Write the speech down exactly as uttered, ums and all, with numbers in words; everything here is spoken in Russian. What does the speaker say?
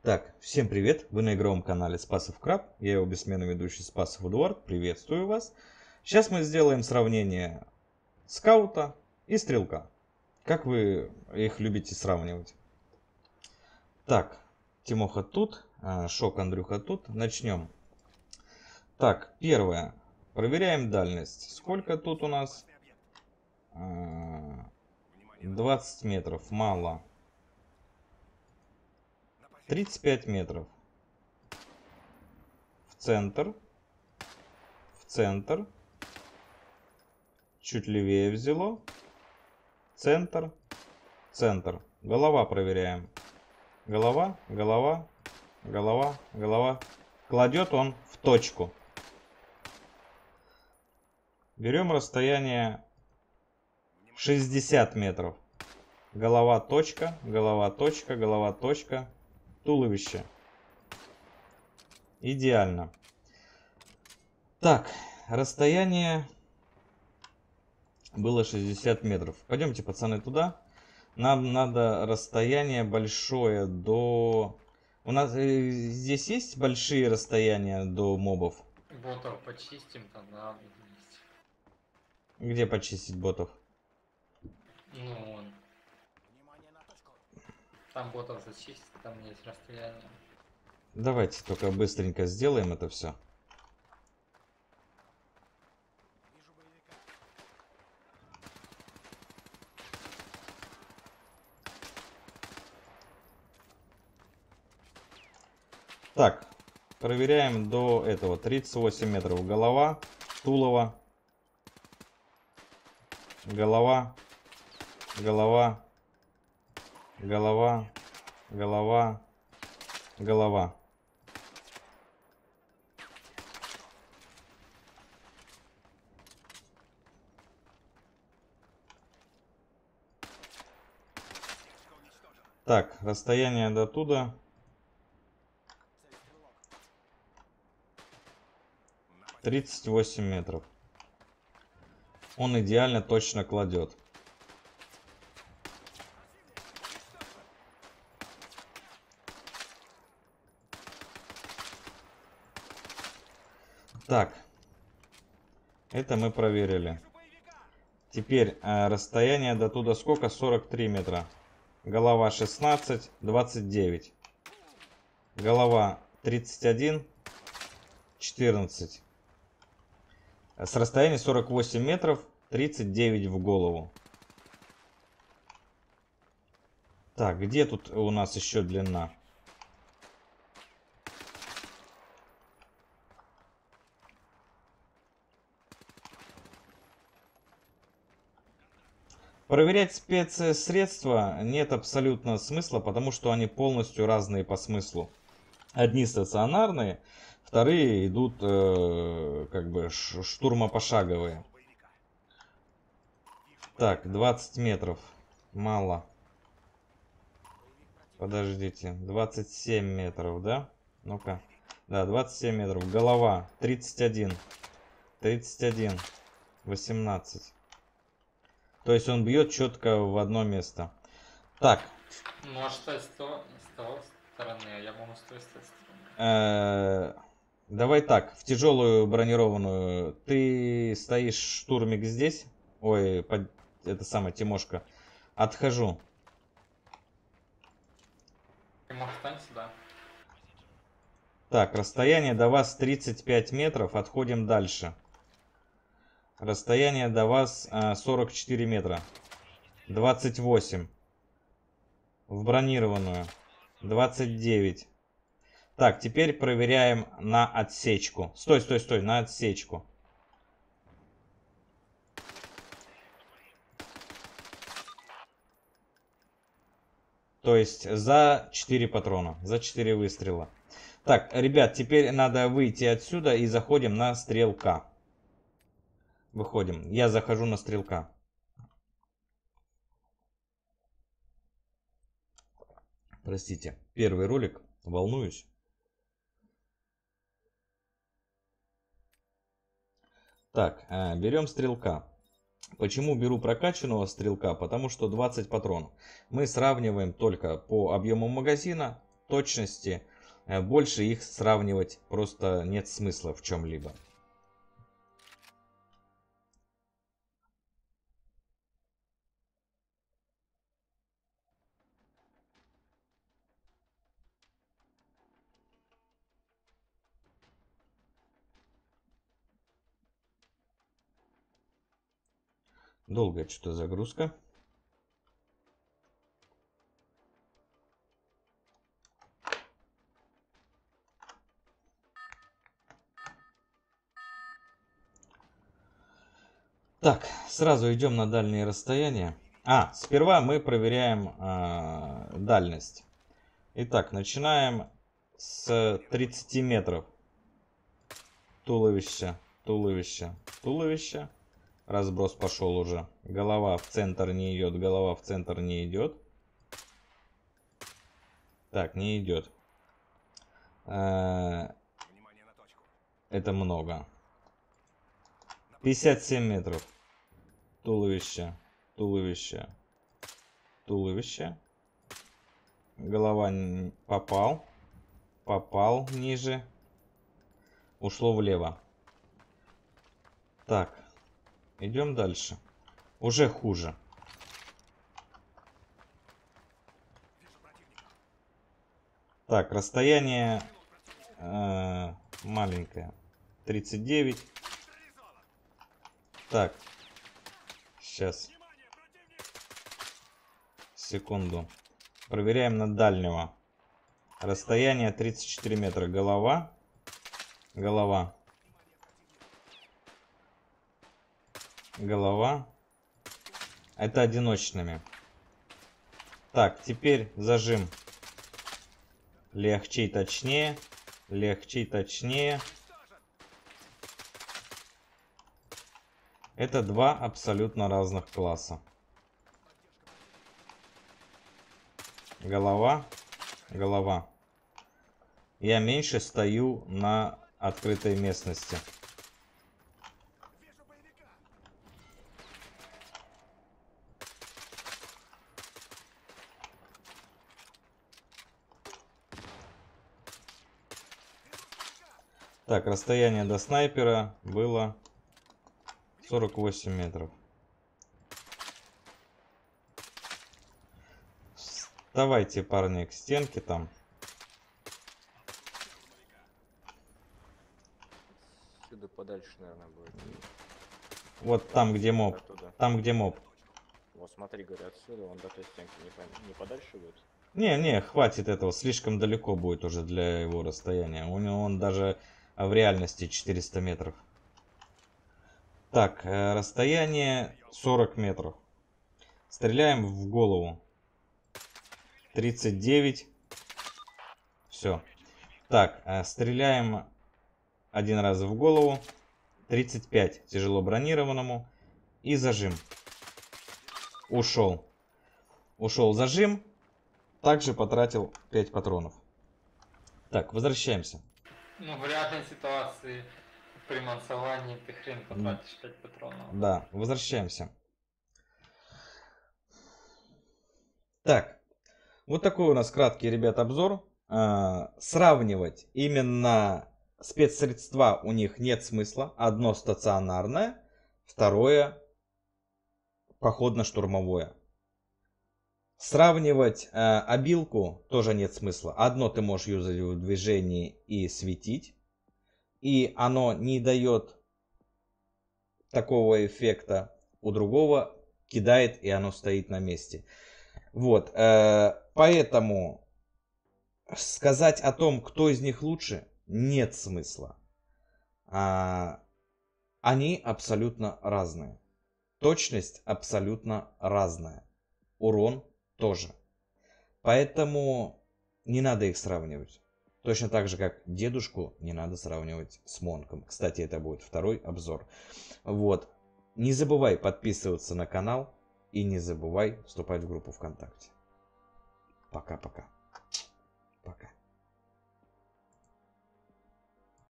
Так, всем привет! Вы на игровом канале Спасов Краб. Я его бессменный ведущий Спасов Эдуард. Приветствую вас. Сейчас мы сделаем сравнение скаута и стрелка. Как вы их любите сравнивать? Так, Тимоха тут, Шок Андрюха тут. Начнем. Так, первое. Проверяем дальность. Сколько тут у нас? двадцать метров. Мало. тридцать пять метров. В центр. В центр. Чуть левее взяло. Центр. Центр. Голова проверяем. Голова, голова, голова, голова. Кладет он в точку. Берем расстояние шестьдесят метров. Голова, точка, голова, точка, голова, точка. Туловище. Идеально. Так, расстояние было шестьдесят метров. Пойдемте, пацаны, туда. Нам надо расстояние большое до... У нас э, здесь есть большие расстояния до мобов? Ботов почистим, тогда есть. Где почистить ботов? Ну, вон. Там ботов зачистить, там есть расстояние. Давайте только быстренько сделаем это все. Так, проверяем до этого. тридцать восемь метров. Голова, тулово, голова, голова, голова, голова, голова. Так, расстояние до туда. тридцать восемь метров. Он идеально точно кладет. Так. Это мы проверили. Теперь э, расстояние до туда сколько? сорок три метра. Голова шестнадцать, двадцать девять. Голова тридцать один, четырнадцать. С расстояния сорок восемь метров, тридцать девять в голову. Так, где тут у нас еще длина? Проверять спецсредства нет абсолютно смысла, потому что они полностью разные по смыслу. Одни стационарные, вторые идут э, как бы штурмопошаговые. Так, двадцать метров. Мало. Подождите. двадцать семь метров, да? Ну-ка. Да, двадцать семь метров. Голова. тридцать один. тридцать один. восемнадцать. То есть он бьет четко в одно место. Так. Может, с той стороны, а я могу с той стороны. Э-э- давай так, в тяжелую бронированную. Ты стоишь, штурмик, здесь. Ой, под... это самое, Тимошка. Отхожу. Тимош, встань сюда. Так, расстояние до вас тридцать пять метров. Отходим дальше. Расстояние до вас а, сорок четыре метра. двадцать восемь. В бронированную. двадцать девять. Так, теперь проверяем на отсечку. Стой, стой, стой, на отсечку. То есть за четыре патрона, за четыре выстрела. Так, ребят, теперь надо выйти отсюда и заходим на стрелка. Выходим. Я захожу на стрелка. Простите, первый ролик, волнуюсь. Так, берем стрелка. Почему беру прокачанного стрелка? Потому что двадцать патронов. Мы сравниваем только по объему магазина, точности. Больше их сравнивать просто нет смысла в чем-либо. Долгая что-то загрузка. Так, сразу идем на дальние расстояния. А, сперва мы проверяем э, дальность. Итак, начинаем с тридцати метров. Туловище, туловище, туловище. Разброс пошел уже. Голова в центр не идет, голова в центр не идет. Так, не идет. Э, это много. пятьдесят семь метров. Туловище, туловище, туловище. Голова попал. Попал ниже. Ушло влево. Так. Идем дальше. Уже хуже. Так, расстояние э, маленькое. тридцать девять. Так. Сейчас. Секунду. Проверяем на дальнего. Расстояние тридцать четыре метра. Голова. Голова. Голова. Это одиночными. Так, теперь зажим. Легче и точнее. Легче и точнее. Это два абсолютно разных класса. Голова. Голова. Я меньше стою на открытой местности. Так, расстояние до снайпера было сорок восемь метров. Давайте, парни, к стенке там. Сюда подальше, наверное, будет. Вот там, где моб. Оттуда. Там, где моб. Вот смотри, говорю, отсюда, он до той стенки не, по... не подальше будет. Не, не, хватит этого. Слишком далеко будет уже для его расстояния. У него он даже в реальности четыреста метров. Так, расстояние сорок метров. Стреляем в голову. тридцать девять. Все. Так, стреляем один раз в голову. тридцать пять тяжело бронированному. И зажим. Ушел. Ушел зажим. Также потратил пять патронов. Так, возвращаемся. Ну, в реальной ситуации при мансовании ты хрен потратишь пять патронов. Да, возвращаемся. Так, вот такой у нас краткий, ребят, обзор. А, сравнивать именно спецсредства у них нет смысла. Одно стационарное, второе походно-штурмовое. Сравнивать э, обилку тоже нет смысла. Одно ты можешь юзать в движении и светить. И оно не дает такого эффекта. У другого кидает, и оно стоит на месте. Вот. Э, поэтому сказать о том, кто из них лучше, нет смысла. А, они абсолютно разные. Точность абсолютно разная. Урон тоже. Поэтому не надо их сравнивать. Точно так же, как дедушку не надо сравнивать с Монком. Кстати, это будет второй обзор. Вот. Не забывай подписываться на канал. И не забывай вступать в группу ВКонтакте. Пока-пока. Пока.